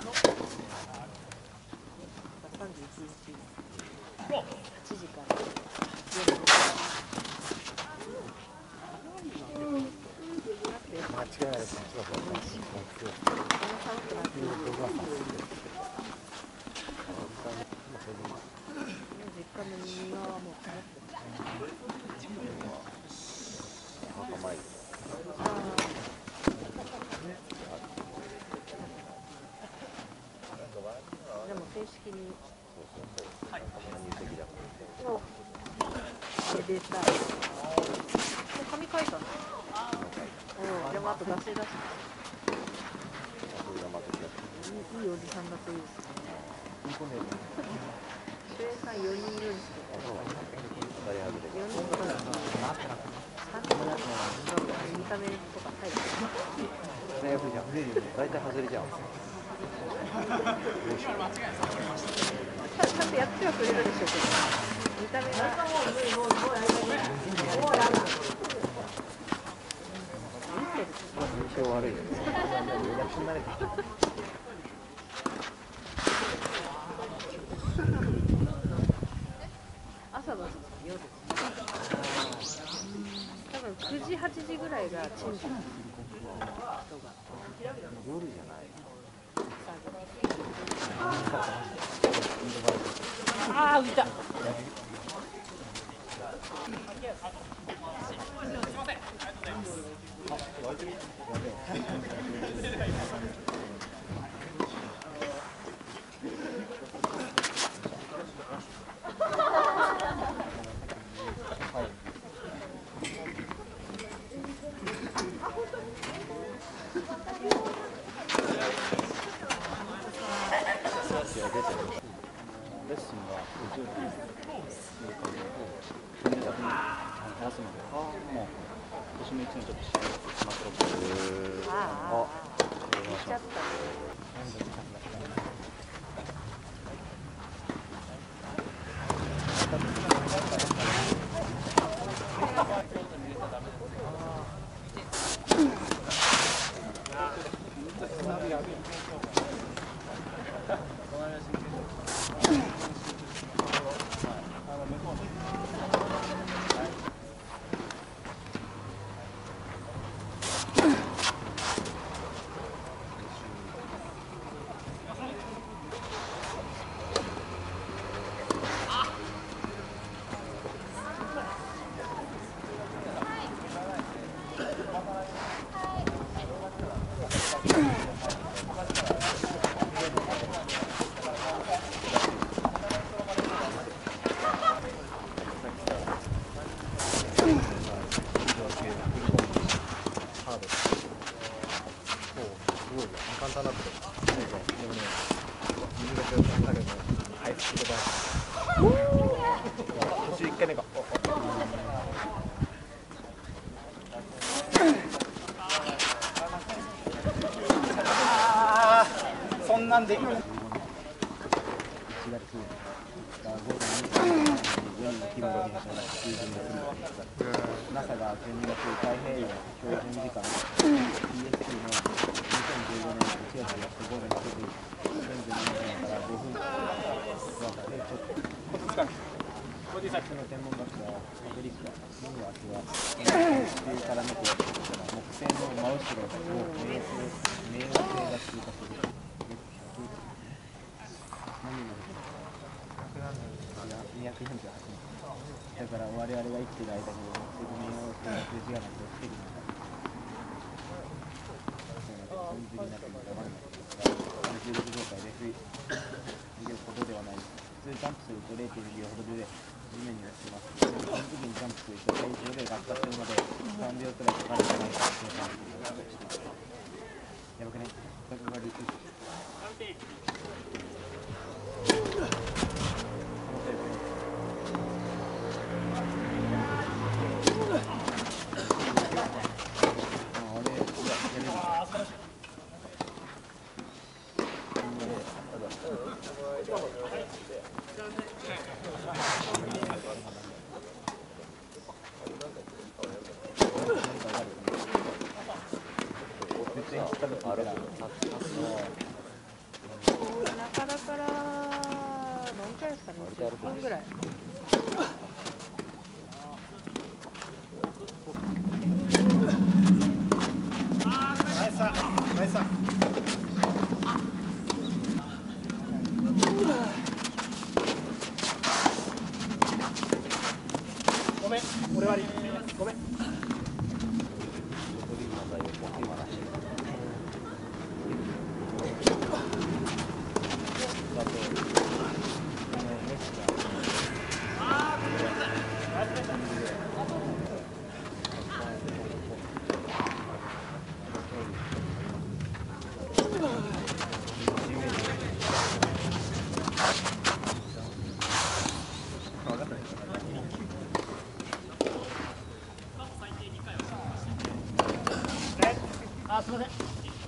時から夜間違いないです。 実家の庭はもう曇ってます。でも正式に。出たい。もう紙書いたの。でもあと出し出し。いいおじさんだといいですね。主演さん4人いるんですけど。4人とか3人見た目とか入る。 大体外れちゃうんですよ。 ちゃんとやってはくれるでしょうけど、見た目が印象悪いよね。 朝の夜多分9時8時ぐらいが賃金の人が夜じゃない。 ああ浮いた。 レッスンが50人話すので、もう私も1年ちょっとしまくろうと思って。あ、言っちゃった。 簡単だった。でもね、水が強くなるのアイスクリームだ。途中1回目が。そんなんできる。1月5日午前2時からシーズンが来るのですが、NASA が12月太平洋標準時間 PST の2015年1月5日47年から5分間その天文学者パトリック・モンワースは地球から見て木星の真後ろを冥王星が通過する。248年だから我々が生きている間に冥王星が数字がなくて防ぐのかそういう水になっても黙らない重力状態で逃げることではない。普通ジャンプすると 0.2 秒ほどで地面に落ちます。その時にジャンプすると体重で落下するので3秒くらいかかるんじゃないかと計算しています。やばくね。そこがリク 20分ぐらい。 ごめん、俺悪い。ごめん。あ、すみません。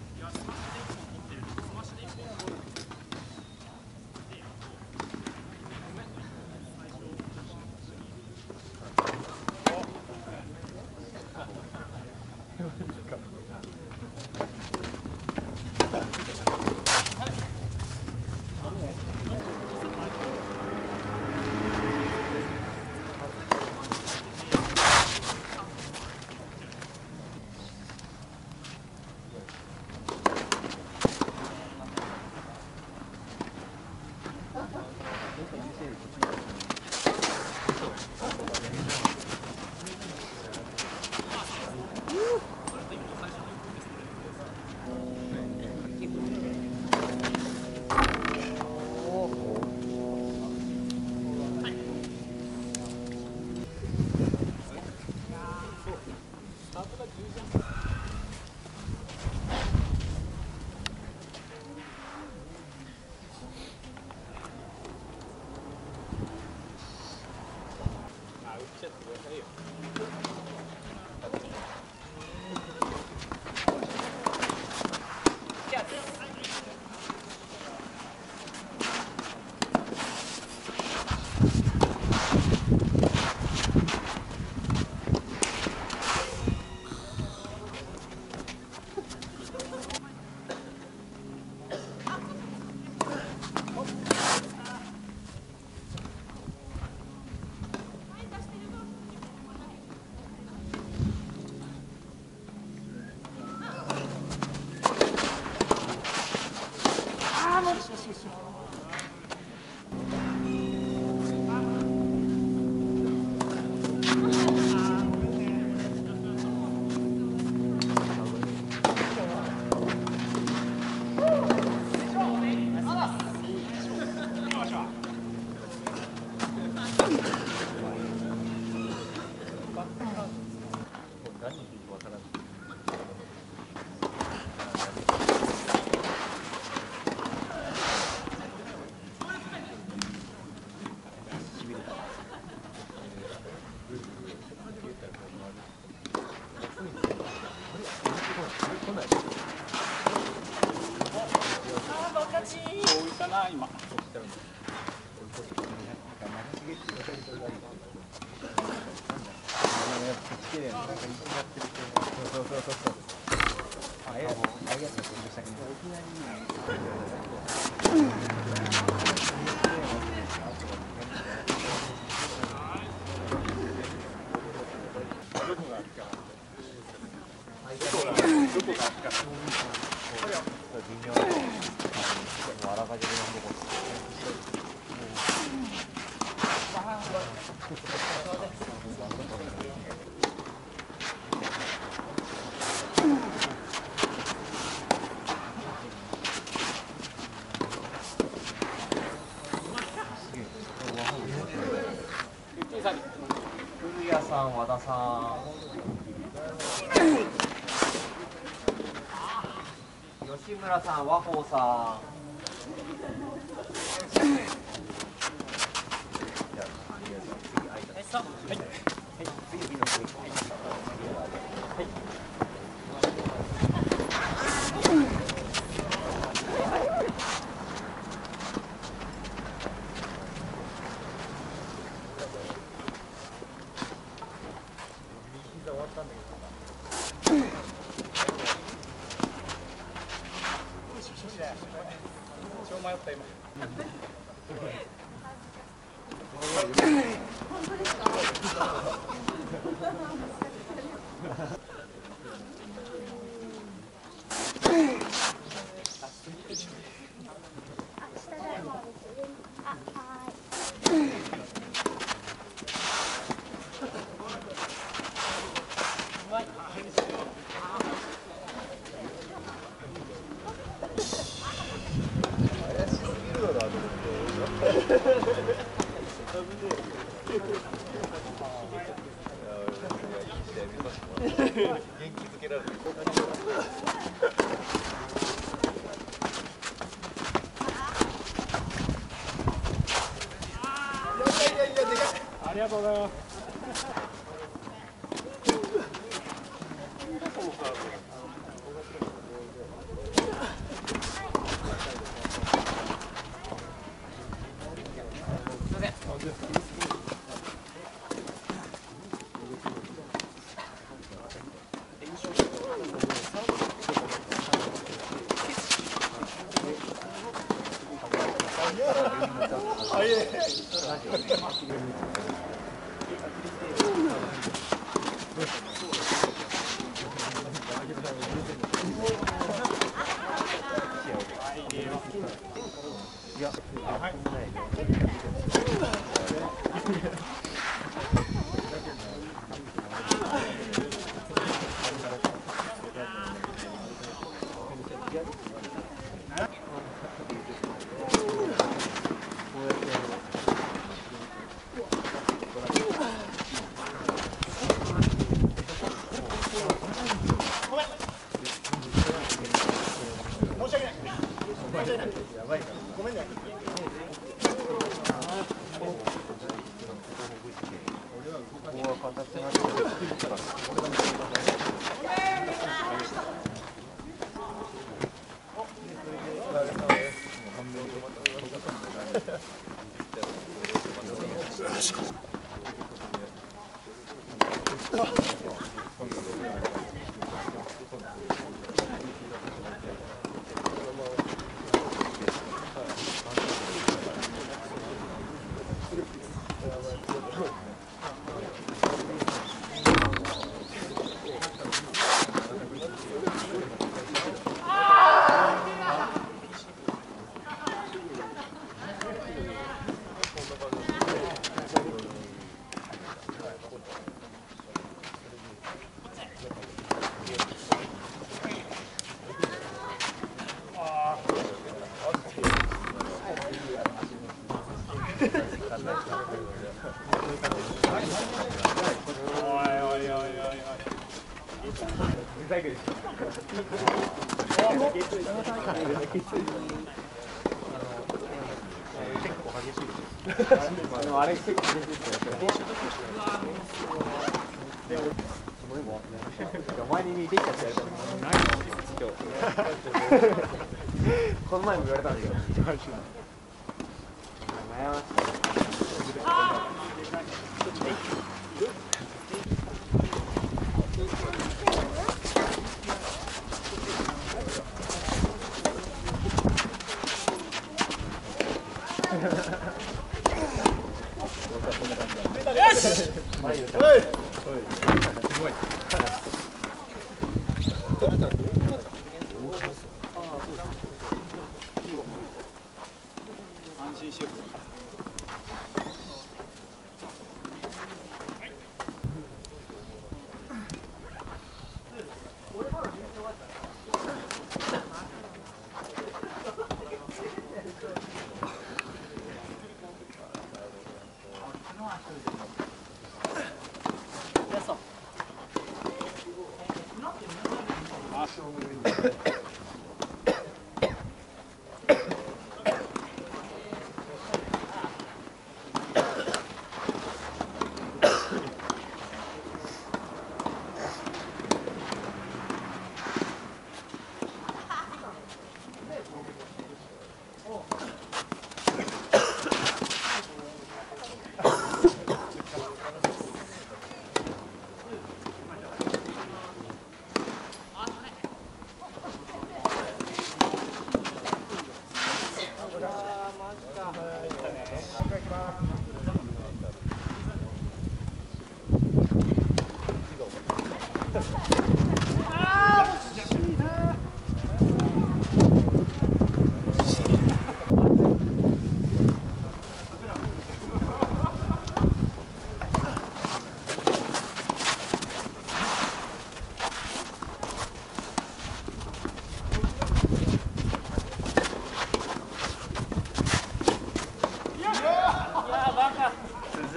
今。古谷さん、和田さん、吉村さん、和光さん。超迷った今。 ありがとうございます。 あれ結構激しいですよ。お前に似てきたって言われたのないの今日。この前も言われたんですよ。悩ましい。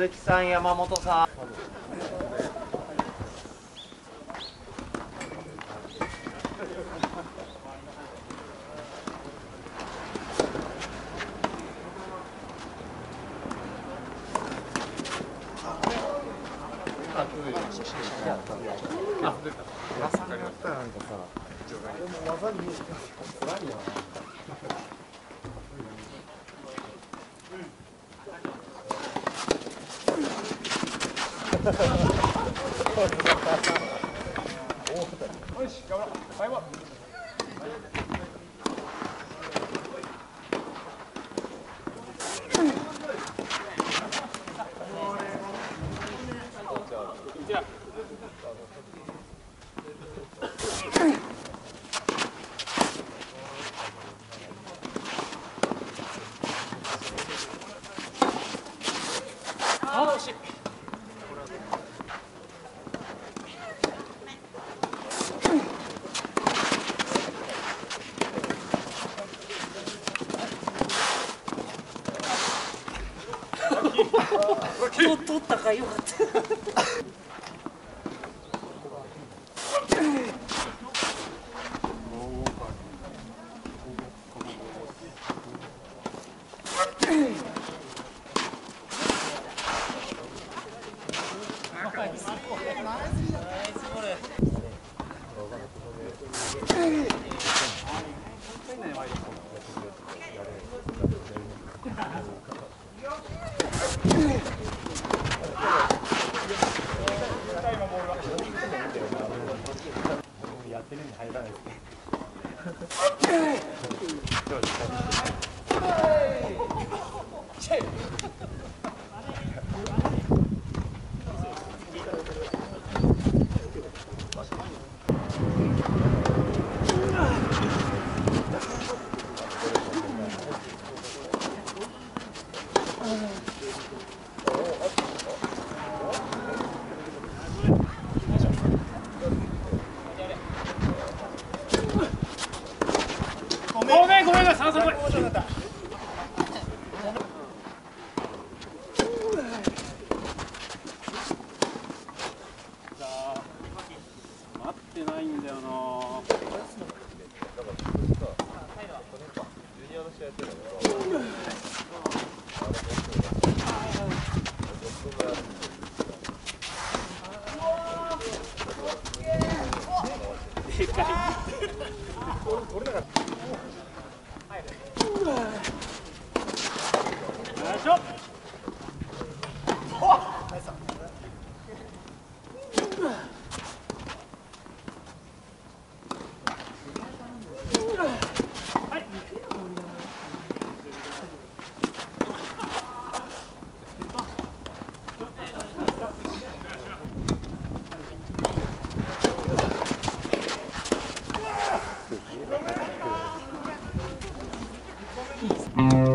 鈴木さん、山本さん。 よし、頑張ろう。最後。あー、惜しい。 取ったかよかった。 やってるんで入らないですね。 ごめんごめん、3歳。待ってないんだよな。でかい。俺だから。よいしょ。はい。